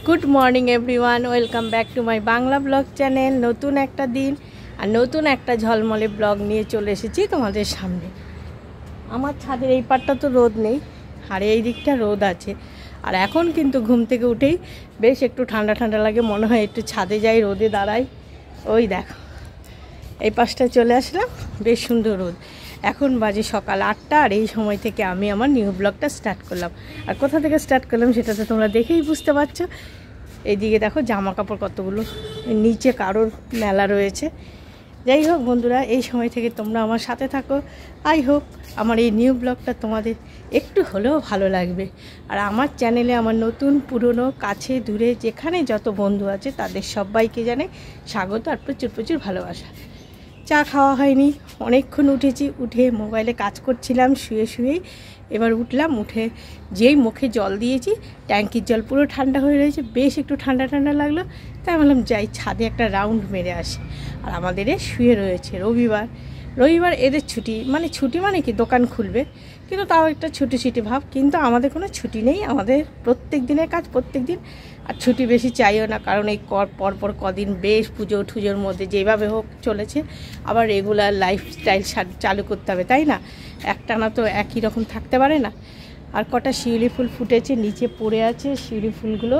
Good morning everyone, welcome back to my Bangla vlog channel. নতুন একটা দিন আর নতুন একটা ঝলমলে ব্লগ নিয়ে চলে এসেছি তোমাদের সামনে। আমার ছাদের এই পাটটা তো রোদ নেই, আর এই দিকটা রোদ আছে। আর এখন কিন্তু ঘুম থেকে উঠেই বেশ একটু ঠান্ডা ঠান্ডা লাগে, মনে হয় একটু ছাদে যাই, রোদে দাঁড়াই। ওই দেখো এই পাশটা চলে আসলাম, বেশ সুন্দর রোদ। এখন বাজে সকাল 8টা, আর এই সময় থেকে আমি আমার নিউ ব্লগটা স্টার্ট করলাম। আর কোথা থেকে স্টার্ট করলাম সেটা তো তোমরা দেখেই বুঝতে পারছো। এইদিকে দেখো জামা কাপড় কতগুলো, নিচে কারোর মেলা রয়েছে। যাই হোক বন্ধুরা, এই সময় থেকে তোমরা আমার সাথে থাকো। আই হোপ আমার এই নিউ ব্লগটা তোমাদের একটু হলেও ভালো লাগবে। আর আমার চ্যানেলে আমার নতুন পুরনো কাছে দূরে যেখানে যত বন্ধু আছে তাদের সবাইকে জানে স্বাগত আর প্রচুর প্রচুর ভালোবাসা। চা খাওয়া হয়নি, অনেকক্ষণ উঠেছি, উঠে মোবাইলে কাজ করছিলাম শুয়েই। এবার উঠলাম, উঠে যেই মুখে জল দিয়েছি, ট্যাঙ্কির জল পুরো ঠান্ডা হয়ে রয়েছে, বেশ একটু ঠান্ডা ঠান্ডা লাগলো। তাই বললাম যাই ছাদে একটা রাউন্ড মেরে আসি। আর আমাদের শুয়ে রয়েছে রবিবার এদের ছুটি, মানে কি দোকান খুলবে, কিন্তু তাও একটা ছুটি ভাব। কিন্তু আমাদের কোনো ছুটি নেই, আমাদের প্রত্যেক দিনের কাজ প্রত্যেক দিন। আর ছুটি বেশি চাইও না, কারণ এই পরপর কদিন বেশ পুজো ঠুজোর মধ্যে যেভাবে হোক চলেছে। আবার রেগুলার লাইফস্টাইল চালু করতে হবে, তাই না? একটানা তো একই রকম থাকতে পারে না। আর কটা শিউলি ফুল ফুটেছে, নিচে পড়ে আছে শিউলি ফুলগুলো।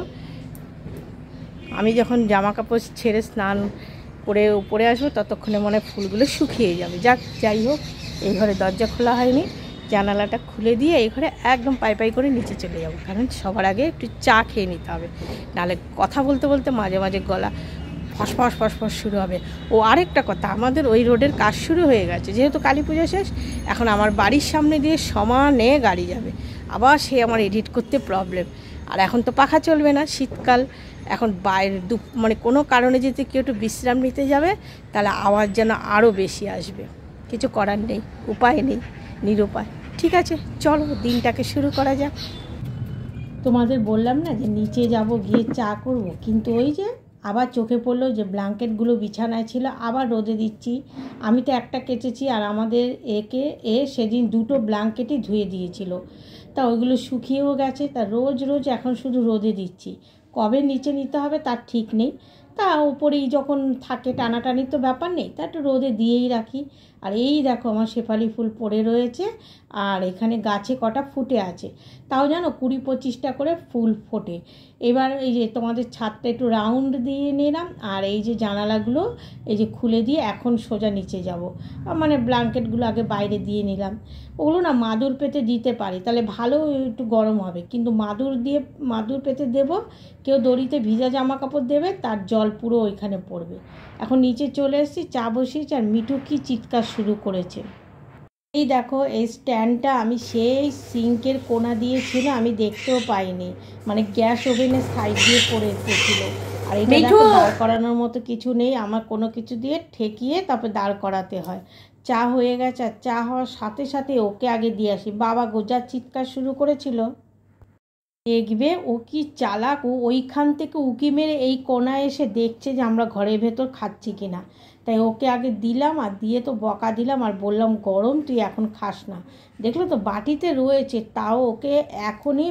আমি যখন জামা কাপড় ছেড়ে স্নান করে উপরে আসবো ততক্ষণে মনে হয় ফুলগুলো শুকিয়ে যাবে। যাই হোক, এই ঘরে দরজা খোলা হয়নি, জানালাটা খুলে দিয়ে এই ঘরে একদম পাই করে নিচে চলে যাবো, কারণ সবার আগে একটু চা খেয়ে নিতে হবে, নাহলে কথা বলতে বলতে মাঝে মাঝে গলা ফসফস শুরু হবে। ও আরেকটা কথা, আমাদের ওই রোডের কাজ শুরু হয়ে গেছে, যেহেতু কালী পুজো শেষ, এখন আমার বাড়ির সামনে দিয়ে সমানে গাড়ি যাবে। আবার সে আমার এডিট করতে প্রবলেম। আর এখন তো পাখা চলবে না, শীতকাল। এখন বাইরে কোনো কারণে যদি কেউ একটু বিশ্রাম নিতে যাবে, তাহলে আওয়াজ যেন আরও বেশি আসবে। কিছু করার নেই, উপায় নেই, নিরুপায়। ঠিক আছে, চলো দিনটাকে শুরু করা যাক। তোমাদের বললাম না যে নিচে যাব, গিয়ে চা করব, কিন্তু ওই যে আবার চোখে পড়লো যে ব্ল্যাঙ্কেটগুলো বিছানায় ছিল, আবার রোদে দিচ্ছি। আমি তো একটা কেচেছি, আর আমাদের সেদিন 2টো ব্ল্যাঙ্কেটই ধুয়ে দিয়েছিল, তা ওইগুলো শুকিয়েও গেছে। তা রোজ এখন শুধু রোদে দিচ্ছি, কবে নিচে নিতে হবে তার ঠিক নেই। তা উপরেই যখন থাকে টানাটানি তো ব্যাপার নেই, তা একটু রোদে দিয়েই রাখি। আর এই দেখো আমার শেফালি ফুল পড়ে রয়েছে, আর এখানে গাছে কটা ফুটে আছে, তাও জানো 20-25টা করে ফুল ফোটে। এবার এই যে তোমাদের ছাদটা একটু রাউন্ড দিয়ে নিলাম, আর এই যে জানালাগুলো এই যে খুলে দিয়ে এখন সোজা নিচে যাব। ব্ল্যাঙ্কেটগুলো আগে বাইরে দিয়ে নিলাম। ওগুলো না মাদুর পেতে দিতে পারি, তাহলে ভালো একটু গরম হবে, কিন্তু মাদুর পেতে দেবো, কেউ দড়িতে ভিজা জামা কাপড় দেবে, তার জল পুরো ওইখানে পড়বে। এখন নিচে চলে এসেছি, চা বসিয়েছি, আর মিঠু কি চিৎকার শুরু করেছে। এই দেখো এই স্ট্যান্ডটা আমি সেই সিঙ্কের কোণা দিয়েছিল, আমি দেখতেও পাইনি, গ্যাস ওভেনের সাইড দিয়ে পড়ে এসেছিলো। আর এটা দেখো দাঁড় করানোর মতো কিছু নেই, আমার কোনো কিছু দিয়ে ঠেকিয়ে তারপর দাঁড় করাতে হয়। চা হয়ে গেছে, আর চা হওয়ার সাথে সাথে ওকে আগে দিয়ে আসি। বাবা গোজার চিৎকার শুরু করেছিল, দেখবে ও কি চালাক, ও ওইখান থেকে উকি মেরে এই কোণায় এসে দেখছে যে আমরা ঘরের ভেতর খাচ্ছি কিনা। তাই ওকে আগে দিলাম, আর দিয়ে তো বকা দিলাম, আর বললাম গরম, তুই এখন খাস না। দেখলো তো বাটিতে রয়েছে, তাও ওকে এখনই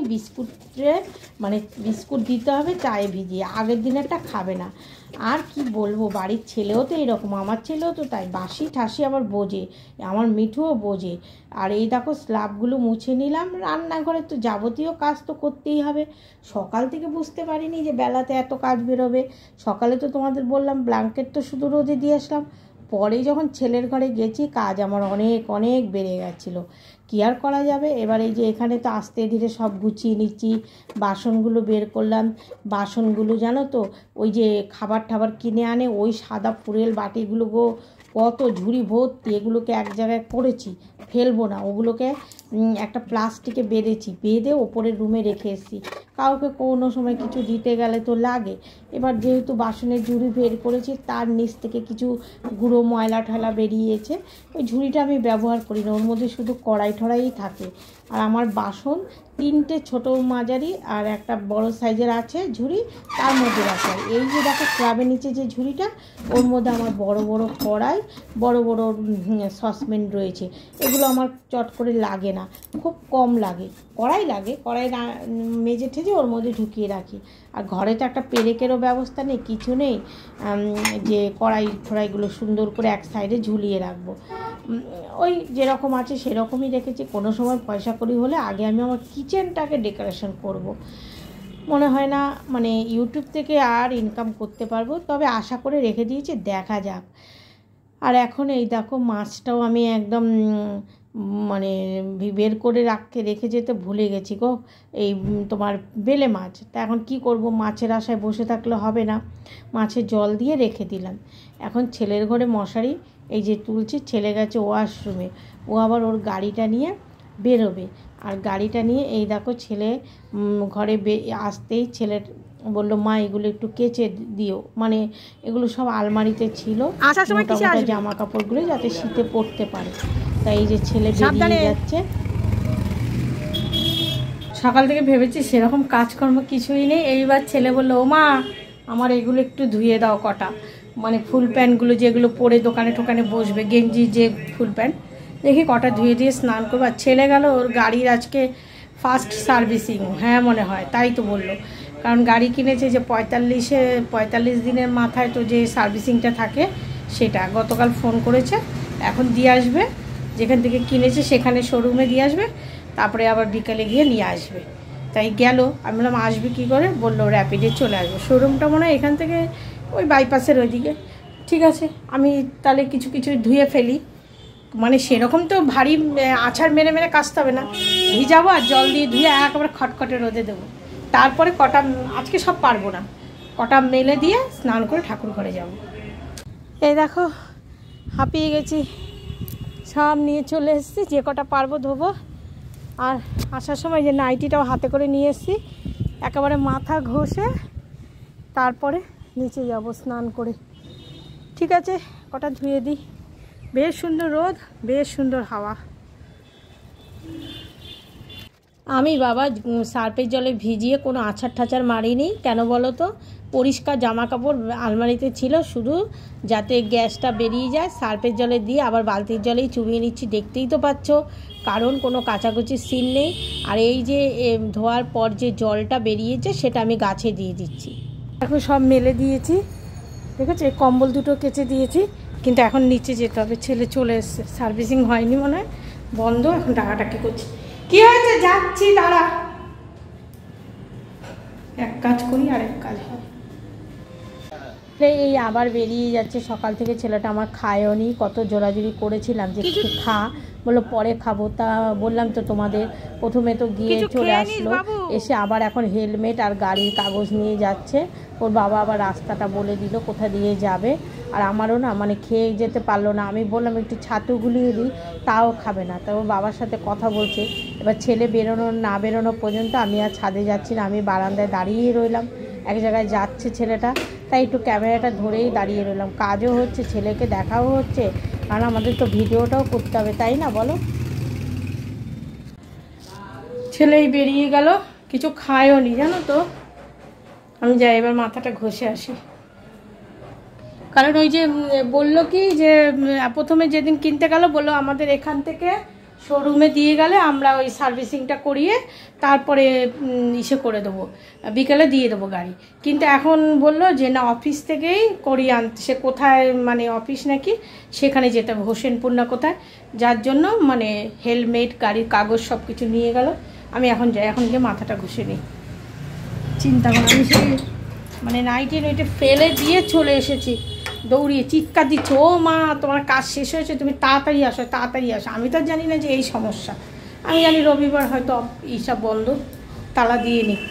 বিস্কুট দিতে হবে চায়ে ভিজিয়ে, আগের দিনেরটা খাবে না। আর কি বলবো, বাড়ির ছেলেও তো এরকম, আমার ছেলেও তো তাই, বাসি ঠাসি আবার বোঝে, আমার মিঠুও বোঝে। আর এই দেখো স্ল্যাবগুলো মুছে নিলাম, রান্নাঘরে তো যাবতীয় কাজ তো করতেই হবে। সকাল থেকে বুঝতে পারিনি যে বেলাতে এত কাজ বেরোবে। সকালে তো তোমাদের বললাম ব্ল্যাঙ্কেট তো শুধু রোদে দিয়ে আসলাম, পরে যখন ছেলের ঘরে গেছি কাজ আমার অনেক বেড়ে গেছিলো। কী আর করা যাবে। এবার এই যে এখানে তো আস্তে ধীরে সব গুছিয়ে নিচ্ছি, বাসনগুলো বের করলাম। বাসনগুলো জানো তো ওই যে খাবার কিনে আনে, ওই সাদা ফুরেল বাটিগুলো কত ঝুড়ি ভর্তি, এগুলোকে এক জায়গায় করেছি, ফেলবো না, ওগুলোকে একটা প্লাস্টিকে বেঁধে ওপরের রুমে রেখে এসেছি। কাউকে কোনো সময় কিছু দিতে গেলে তো লাগে। এবার যেহেতু বাসনের ঝুড়ি বের করেছি, তার নিচ থেকে কিছু গুঁড়ো ময়লা ঠয়লা বেরিয়েছে, ওই ঝুড়িটা আমি ব্যবহার করি না, ওর মধ্যে শুধু কড়াই থাকে। আর আমার বাসন 3টে ছোটো মাঝারি আর একটা বড় সাইজের আছে ঝুড়ি, তার মধ্যে রাখা। এই যে দেখো স্ল্যাবের নিচে যে ঝুড়িটা, ওর মধ্যে আমার বড় কড়াই, বড় সসপ্যান রয়েছে। এগুলো আমার চট করে লাগে না। না, খুব কম লাগে। কড়াই লাগে, কড়াই মেজে ঠেজে ওর মধ্যে ঢুকিয়ে রাখি। আর ঘরে তো একটা পেরেকেরও ব্যবস্থা নেই, কিছু নেই যে কড়াই ঠড়াইগুলো সুন্দর করে এক সাইডে ঝুলিয়ে রাখবো। ওই যেরকম আছে সেরকমই রেখেছি। কোনো সময় পয়সা কড়ি হলে আগে আমি আমার কিচেনটাকে ডেকোরেশন করব। মনে হয় না মানে ইউটিউব থেকে আর ইনকাম করতে পারবো, তবে আশা করে রেখে দিয়েছি, দেখা যাক। আর এখন এই দেখো মাছটাও আমি একদম মানে বের করে রেখে যেতে ভুলে গেছি গো, এই তোমার বেলে মাছ। তা এখন কি করব, মাছের আশায় বসে থাকলে হবে না, মাছের জল দিয়ে রেখে দিলাম। এখন ছেলের ঘরে মশারি এই যে তুলছি, ছেলে গেছে ওয়াশরুমে, ও আবার ওর গাড়িটা নিয়ে বেরোবে। আর গাড়িটা নিয়ে এই দেখো ছেলে ঘরে আসতেই ছেলের বললো, মা এগুলো একটু কেচে দিও, মানে এগুলো সব আলমারিতে ছিল জামা কাপড়গুলো, যাতে শীতে পরতে পারে। তাই এই যে ছেলে বেরিয়ে যাচ্ছে। সকাল থেকে ভেবেছি সেরকম কাজকর্ম কিছুই নেই, এইবার ছেলে বললো, ও মা আমার এগুলো একটু ধুয়ে দাও কটা, মানে ফুল প্যান্টগুলো যেগুলো পরে দোকানে টোকানে বসবে, গেঞ্জি যে ফুল প্যান্ট, দেখি কটা ধুয়ে দিয়ে স্নান করবো। আর ছেলে গেল ওর গাড়ির আজকে ফার্স্ট সার্ভিসিং, হ্যাঁ মনে হয় তাই তো বললো, কারণ গাড়ি কিনেছে যে 45 দিনের মাথায় তো যে সার্ভিসিংটা থাকে সেটা গতকাল ফোন করেছে, এখন দিয়ে আসবে, যেখান থেকে কিনেছে সেখানে শোরুমে দিয়ে আসবে, তারপরে আবার বিকালে গিয়ে নিয়ে আসবে। তাই গেল, আমি বললাম আসবে কী করে, বললো র্যাপিডে চলে আসবে, শোরুমটা মনে হয় এখান থেকে ওই বাইপাসের ওইদিকে। ঠিক আছে, আমি তাহলে কিছু ধুয়ে ফেলি, মানে সেরকম তো ভারী আছাড় মেরে মেরে কাচতে হবে না, ভিজাবো আর জল দিয়ে ধুয়ে একেবারে খটখটে রোদে দেবো। তারপরে কটা, আজকে সব পারবো না, কটা মেলে দিয়ে স্নান করে ঠাকুর ঘরে যাব। এই দেখো হাঁপিয়ে গেছি, সব নিয়ে চলে এসেছি, যে কটা পারবো ধোবো। আর আসার সময় যে নাইটিটাও হাতে করে নিয়ে এসেছি, একেবারে মাথা ঘষে তারপরে নিচে যাব স্নান করে। ঠিক আছে, কটা ধুয়ে দিই। বেশ সুন্দর রোদ, বেশ সুন্দর হাওয়া। আমি বাবা সার্ফের জলে ভিজিয়ে কোনো আছাড় ঠাচার মারিনি, কেন বলো তো, পরিষ্কার জামা কাপড় আলমারিতে ছিল, শুধু যাতে গ্যাসটা বেরিয়ে যায় সার্ফের জলে দিয়ে আবার বালতির জলেই চুবিয়ে নিচ্ছি, দেখতেই তো পাচ্ছ, কারণ কোনো কাচাকুচির সিন নেই। আর এই যে ধোয়ার পর যে জলটা বেরিয়েছে সেটা আমি গাছে দিয়ে দিচ্ছি। এখন সব মেলে দিয়েছি, দেখেছো, এই কম্বল দুটো কেচে দিয়েছি, কিন্তু এখন নিচে যেতে হবে, ছেলে চলে এসছে, সার্ভিসিং হয়নি মনে হয়, বন্ধ, এখন ডাকাটাকি করছি। কি হয়েছে, যাচ্ছি দাঁড়া, এক কাজ করি আর এক কাজ হয়। এই আবার বেরিয়ে যাচ্ছে, সকাল থেকে ছেলেটা আমার খায়ও নি, কত জোরাজুরি করেছিলাম যে একটু খা, বললো পরে খাবো। তা বললাম তো তোমাদের, প্রথমে তো গিয়ে চলে আসলো, এসে আবার এখন হেলমেট আর গাড়ির কাগজ নিয়ে যাচ্ছে। ওর বাবা আবার রাস্তাটা বলে দিল কোথা দিয়ে যাবে, আর আমারও না মানে খেয়ে যেতে পারলো না। আমি বললাম একটু ছাতু গুলিয়ে দিই, তাও খাবে না। তা ওর বাবার সাথে কথা বলছে। এবার ছেলে না বেরোনো পর্যন্ত আমি আর ছাদে যাচ্ছি না, আমি বারান্দায় দাঁড়িয়েই রইলাম, এক জায়গায় যাচ্ছে ছেলেটা, তাই একটু ক্যামেরাটা ধরেই দাঁড়িয়ে রইলাম। কাজও হচ্ছে, ছেলেকে দেখাও হচ্ছে, কারণ আমাদের তো ভিডিওটাও করতে হবে, তাই না বলো। ছেলেই বেরিয়ে গেল, কিছু খায়ও নি জানো তো। আমি যাই এবার মাথাটা ঘষে আসি, কারণ ওই যে বললো কি যে প্রথমে যেদিন কিনতে গেল বললো আমাদের এখান থেকে শোরুমে দিয়ে গেলে আমরা ওই সার্ভিসিংটা করিয়ে তারপরে ইসে করে দেবো, বিকেলে দিয়ে দেবো গাড়ি। কিন্তু এখন বললো যে না, অফিস থেকেই করিয়ে আনতে, সে কোথায় মানে অফিস নাকি সেখানে যেতে হবে, হোসেনপুর না কোথায়, যার জন্য মানে হেলমেট গাড়ির কাগজ সব কিছু নিয়ে গেল। আমি এখন যাই, এখন গিয়ে মাথাটা ঘষে নিই। চিন্তা করো, আমি সেই মানে নাইটে ফেলে দিয়ে চলে এসেছি, দৌড়িয়ে চিৎকার দিচ্ছে, ও মা তোমার কাজ শেষ হয়েছে, তুমি তাড়াতাড়ি আসো তাড়াতাড়ি আসো। আমি তো জানি না যে এই সমস্যা, আমি জানি রবিবার হয়তো এইসব বন্ধ, তালা দিয়ে নি।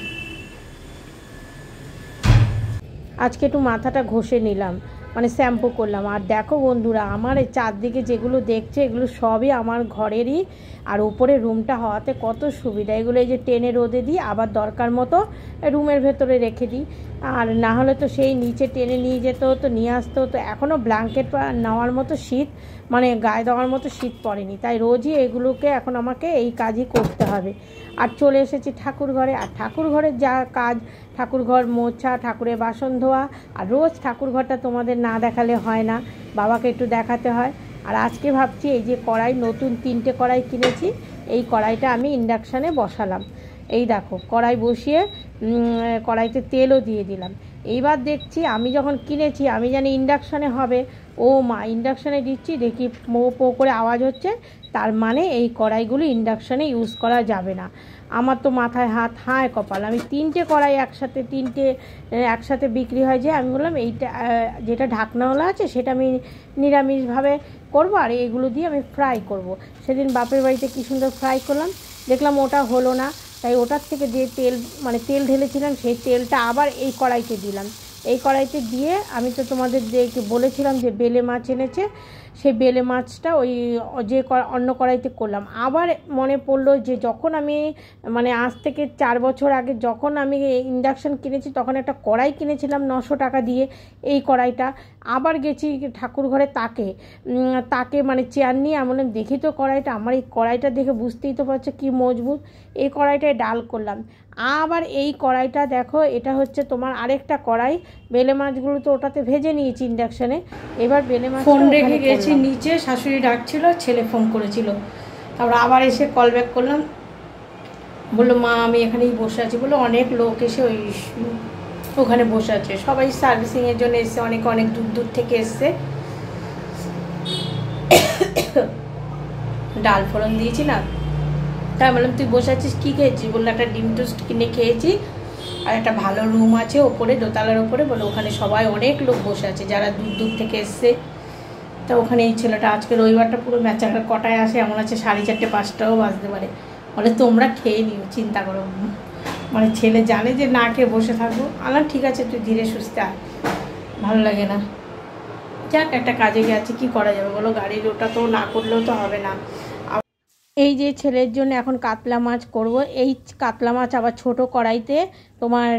আজকে একটু মাথাটা ঘষে নিলাম, মানে শ্যাম্পু করলাম। আর দেখো বন্ধুরা, আমার এই চারদিকে যেগুলো দেখছে এগুলো সবই আমার ঘরেরই, আর উপরে রুমটা হওয়াতে কত সুবিধা। এগুলো এই যে টেনে রোদে দিই, আবার দরকার মতো রুমের ভেতরে রেখে দিই, আর না হলে তো সেই নিচে টেনে নিয়ে যেতে হতো, নিয়ে আসতে হতো। এখনও ব্ল্যাঙ্কেট নেওয়ার মতো শীত, মানে গায়ে দেওয়ার মতো শীত পড়েনি, তাই রোজই এগুলোকে এখন আমাকে এই কাজই করতে হবে। আর চলে এসেছি ঠাকুর ঘরে, আর ঠাকুর ঘরের যা কাজ, ঠাকুর ঘর মোছা, ঠাকুরের বাসন ধোয়া, আর রোজ ঠাকুর ঘরটা তোমাদের না দেখালে হয় না, বাবাকে একটু দেখাতে হয়। আর আজকে ভাবছি এই যে কড়াই, নতুন 3টে কড়াই কিনেছি, এই কড়াইটা আমি ইন্ডাকশানে বসালাম। এই দেখো কড়াই বসিয়ে কড়াইতে তেলও দিয়ে দিলাম। এইবার দেখছি আমি যখন কিনেছি আমি জানি ইন্ডাকশানে হবে, ও মা ইন্ডাকশানে দিচ্ছি দেখি মো পো করে আওয়াজ হচ্ছে, তার মানে এই কড়াইগুলো ইন্ডাকশানে ইউজ করা যাবে না। আমার তো মাথায় হাত, হায় কপাল, আমি 3টে কড়াই একসাথে বিক্রি হয় যে, আমি বললাম এইটা যেটা ঢাকনাওয়ালা আছে সেটা আমি নিরামিষভাবে করবো, আর এইগুলো দিয়ে আমি ফ্রাই করব। সেদিন বাপের বাড়িতে কী সুন্দর ফ্রাই করলাম, দেখলাম ওটা হলো না, তাই ওটার থেকে যে তেল ঢেলেছিলাম সেই তেলটা আবার এই কড়াইতে দিলাম। এই কড়াইতে দিয়ে আমি তো তোমাদের বলেছিলাম যে বেলে মাছ এনেছে, সেই বেলে মাছটা ওই যে অন্য কড়াইতে করলাম। আবার মনে পড়লো যে যখন আমি আজ থেকে 4 বছর আগে যখন আমি ইন্ডাকশান কিনেছি তখন একটা কড়াই কিনেছিলাম 900 টাকা দিয়ে। এই কড়াইটা আবার গেছি ঠাকুর ঘরে, তাকে চেয়ার নিয়ে আমি বললাম দেখি তো কড়াইটা, আমার এই কড়াইটা দেখে বুঝতেই তো পারছো কি মজবুত। এই কড়াইটায় ডাল করলাম। আবার এই কড়াইটা দেখো, এটা হচ্ছে তোমার আরেকটা কড়াই, বেলে মাছগুলো তো ওটাতে ভেজে নিয়েছি ইন্ডাকশানে। এবার বেলে মাছ ফোন রেখে গেছি নিচে, শাশুড়ি ডাকছিল, ছেলে ফোন করেছিল, তারপর আবার এসে কল ব্যাক করলাম। বললো মা আমি এখানেই বসে আছি। বললো অনেক লোক এসে ওখানে বসে আছে, সবাই সার্ভিসিংয়ের জন্য এসছে, অনেক দূর থেকে এসছে। ডাল ফোড়ন দিয়েছি না, তাই বললাম তুই বসে আছিস কী খেয়েছিস? বললো একটা ডিম টোস্ট কিনে খেয়েছি, আর একটা ভালো রুম আছে ওপরে, দোতলার ওপরে, বলে ওখানে সবাই অনেক লোক বসে আছে যারা দূর থেকে এসছে। তা ওখানে এই ছেলেটা আজকে রবিবারটা পুরো ম্যাচারটা কটায় আসে এমন আছে, 4:30 5টাও বাজতে পারে। বলে তোমরা খেয়ে নিও, চিন্তা করো, ছেলে জানে যে না খেয়ে বসে থাকবো। আলাম ঠিক আছে তুই ধীরে সুস্থে আয়, ভালো লাগে না। যাক একটা কাজে গেছে, কি করা যাবে বলো, গাড়ির ওটা তো না করলেও তো হবে না। এই যে ছেলের জন্য এখন কাতলা মাছ করব। এই কাতলা মাছ আবার ছোট কড়াইতে তোমার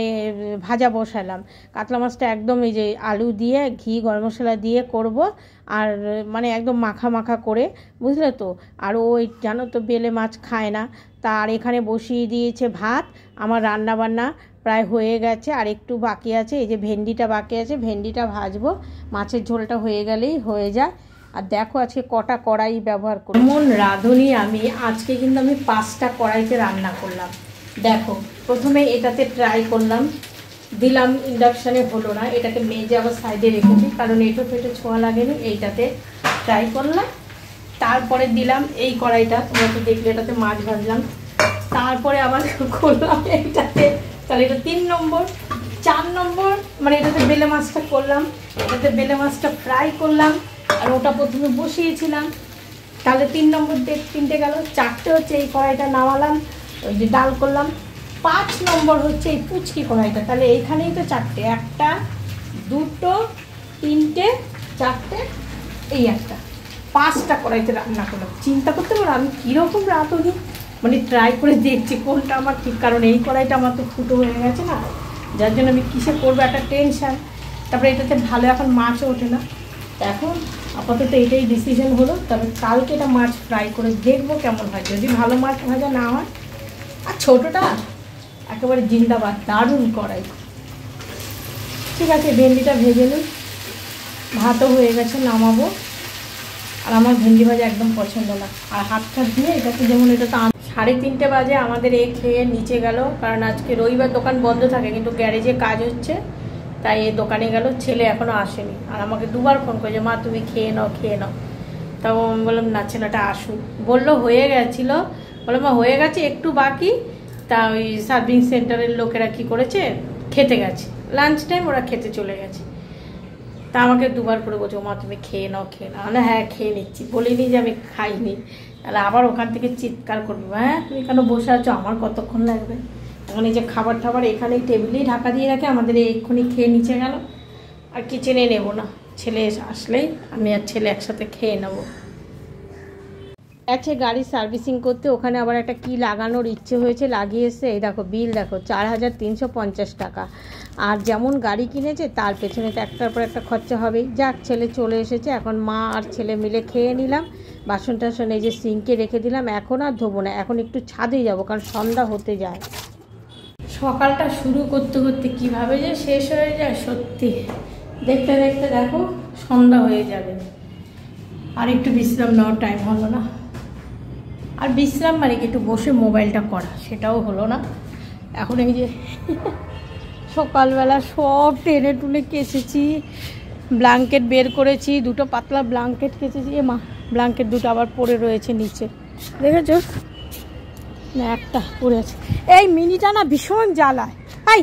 ভাজা বসালাম। কাতলা মাছটা একদম এই যে আলু দিয়ে ঘি গরম মশলা দিয়ে করব, আর একদম মাখা মাখা করে, বুঝলে তো। আর ওই জানো তো বেলে মাছ খায় না, তার এখানে বসিয়ে দিয়েছে ভাত। আমার রান্না বান্না প্রায় হয়ে গেছে, আর একটু বাকি আছে, এই যে ভেন্ডিটা বাকি আছে, ভেন্ডিটা ভাজবো, মাছের ঝোলটা হয়ে গেলেই হয়ে যায়। আর দেখো আজকে কটা কড়াই ব্যবহার করি, এমন রাঁধুনি আমি। আজকে কিন্তু আমি 5টা কড়াইতে রান্না করলাম। দেখো প্রথমে এটাতে ট্রাই করলাম, দিলাম ইন্ডাকশানে, হলো না, এটাকে মেজে আবার সাইডে রেখেছি কারণ এটো ফেটে ছোঁয়া লাগেনি। এইটাতে ট্রাই করলাম, তারপরে দিলাম এই কড়াইটা, তোমরা তো দেখলে এটাতে মাছ ভাজলাম, তারপরে আবার করলাম এইটাতে, তাহলে এটা 3 নম্বর। 4 নম্বর এটাতে বেলে মাছটা করলাম, এটাতে বেলে মাছটা ফ্রাই করলাম, আর ওটা প্রথমে বসিয়েছিলাম, তাহলে 3 নম্বর 3টে গেল। 4টে হচ্ছে এই কড়াইটা নামালাম, ওই যে ডাল করলাম। 5 নম্বর হচ্ছে এই পুচকি কড়াইটা, তাহলে এইখানেই তো 4টে, 1টা 2টো 3টে 4টে, এই একটা, 5টা কড়াইতে রান্না করলাম। চিন্তা করতে পারো আমি কীরকম রাঁধুনি, ট্রাই করে দেখছি কোনটা আমার ঠিক, কারণ এই কড়াইটা আমার তো ফুটো হয়ে গেছে না, যার জন্য আমি কিসে করবো একটা টেনশান। তারপরে এটাতে ভালো এখন মাছও ওঠে না, এখন আপাতত এটাই ডিসিশন হলো। তবে কালকে এটা মাছ ফ্রাই করে দেখবো কেমন হয়, যদি ভালো মাছ ভাজা না হয়। আর ছোটোটা একেবারে জিন্দাবাদ, দারুণ কড়াই। ঠিক আছে ভেন্ডিটা ভেজে নিই, ভাতও হয়ে গেছে, নামাবো। আর আমার ভেন্ডি ভাজা একদম পছন্দ না, আর হাতটা দিয়ে এটাতে যেমন, এটা তো 3:30 বাজে আমাদের খেয়ে নিচে গেল, কারণ আজকে রবিবার দোকান বন্ধ থাকে, কিন্তু গ্যারেজে কাজ হচ্ছে, তাই এই দোকানে গেল। ছেলে এখনও আসেনি, আর আমাকে 2বার ফোন করেছে মা তুমি খেয়ে নাও। তাও আমি বললাম না, ছেলেটা আসুক। বললো হয়ে গেছিলো, বললাম মা হয়ে গেছে, একটু বাকি। তা ওই সার্ভিং সেন্টারের লোকেরা কি করেছে, খেতে গেছে, লাঞ্চ টাইম ওরা খেতে চলে গেছে। তা আমাকে 2বার করে বলছো মা তুমি খেয়ে নাও। না হ্যাঁ খেয়ে নিচ্ছি, বলিনি যে আমি খাইনি, তাহলে আবার ওখান থেকে চিৎকার করবো, হ্যাঁ তুমি কেন বসে আছো, আমার কতক্ষণ লাগবে। এখন এই যে খাবার এখানেই টেবিলেই ঢাকা দিয়ে রাখে, আমাদের এক্ষুনি খেয়ে নিচে গেল, আর কিচেনে নেবো না, ছেলে আসলেই আমি আর ছেলে একসাথে খেয়ে নেবো। আছে গাড়ি সার্ভিসিং করতে, ওখানে আবার একটা কি লাগানোর ইচ্ছে হয়েছে, লাগিয়েছে। এই দেখো বিল দেখো 4350 টাকা। আর যেমন গাড়ি কিনেছে তার পেছনে তো একটার পর একটা খরচা হবেই। যাক ছেলে চলে এসেছে, এখন মা আর ছেলে মিলে খেয়ে নিলাম। বাসন টাসন এই যে সিঙ্কে রেখে দিলাম, এখন আর ধোবো না, এখন একটু ছাদে যাব, কারণ সন্ধ্যা হতে যায়। সকালটা শুরু করতে করতে কীভাবে যে শেষ হয়ে যায় সত্যি, দেখতে দেখতে দেখো সন্ধ্যা হয়ে যাবে। আর একটু বিশ্রাম নেওয়ার টাইম হলো না। আর বিশ্রাম মানে কি একটু বসে মোবাইলটা করা, সেটাও হলো না। এখন এই যে সকালবেলা সব টেনে টুনে কেচেছি, ব্ল্যাঙ্কেট বের করেছি, দুটো পাতলা ব্ল্যাঙ্কেট কেচেছি। মা ব্ল্যাঙ্কেট দুটো আবার পড়ে রয়েছে নিচে, দেখেছো না? একটা পড়ে আছে। এই মিনিটা না ভীষণ জ্বালায়। আই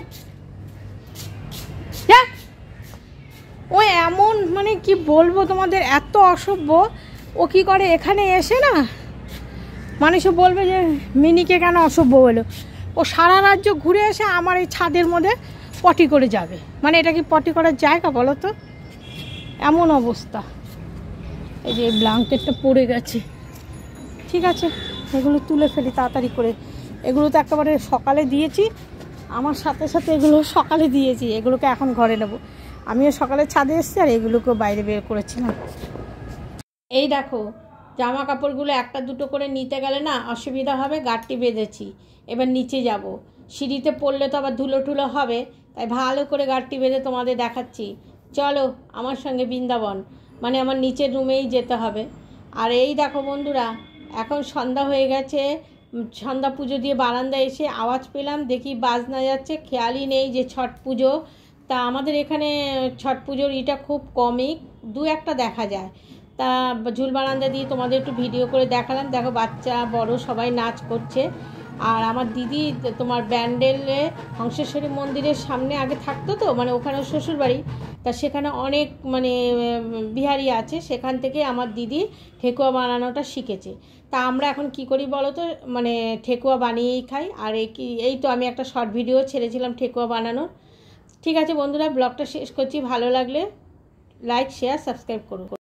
ও এমন, মানে কি বলবো তোমাদের, এত অসভ্য। ও কি করে এখানে এসে না, মানুষও বলবে যে মিনিকে কেন অসভ্য হলো। ও সারা রাজ্য ঘুরে এসে আমার এই ছাদের মধ্যে পটি করে যাবে। মানে এটা কি পটি করার জায়গা বলো তো? এমন অবস্থা। এই যে ব্ল্যাঙ্কেটটা পড়ে গেছে, ঠিক আছে এগুলো তুলে ফেলি তাড়াতাড়ি করে। এগুলো তো একেবারে সকালে দিয়েছি, আমার সাথে সাথে এগুলো সকালে দিয়েছি, এগুলোকে এখন ঘরে নেব। আমিও সকালে ছাদে এসেছি আর এগুলোকেও বাইরে বের করেছিলাম। এই দেখো জামা কাপড়গুলো একটা দুটো করে নিতে গেলে না অসুবিধা হবে, গাঁটটি বেঁধেছি। এবার নিচে যাব, সিঁড়িতে পড়লে তো আবার ধুলো টুলো হবে, তাই ভালো করে গাঁটটি বেঁধে তোমাদের দেখাচ্ছি। চলো আমার সঙ্গে বৃন্দাবন, মানে আমার নিচের রুমেই যেতে হবে। আর এই দেখো বন্ধুরা, এখন সন্ধ্যা হয়ে গেছে। সন্ধ্যা পুজো দিয়ে বারান্দায় এসে আওয়াজ পেলাম, দেখি বাজনা যাচ্ছে, খেয়ালই নেই যে ছট পুজো। তা আমাদের এখানে ছট পুজোর এটা খুব কমই দু একটা দেখা যায়। তা ঝুল বারান্দা দিয়ে তোমাদের একটু ভিডিও করে দেখালাম। দেখো বাচ্চা বড় সবাই নাচ করছে। আর আমার দিদি তোমার ব্যান্ডেলে হংসেশ্বরী মন্দিরের সামনে আগে থাকতো, তো মানে ওখানে শ্বশুরবাড়ি, তা সেখানে অনেক মানে বিহারি আছে, সেখান থেকে আমার দিদি ঠেকুয়া বানানোটা শিখেছে। তা আমরা এখন কি করি বলো তো, মানে ঠেকুয়া বানিয়েই খাই। আর এই তো আমি একটা শর্ট ভিডিও ছেড়েছিলাম ঠেকুয়া বানানোর। ঠিক আছে বন্ধুরা, ব্লগটা শেষ করছি। ভালো লাগলে লাইক শেয়ার সাবস্ক্রাইব করুন।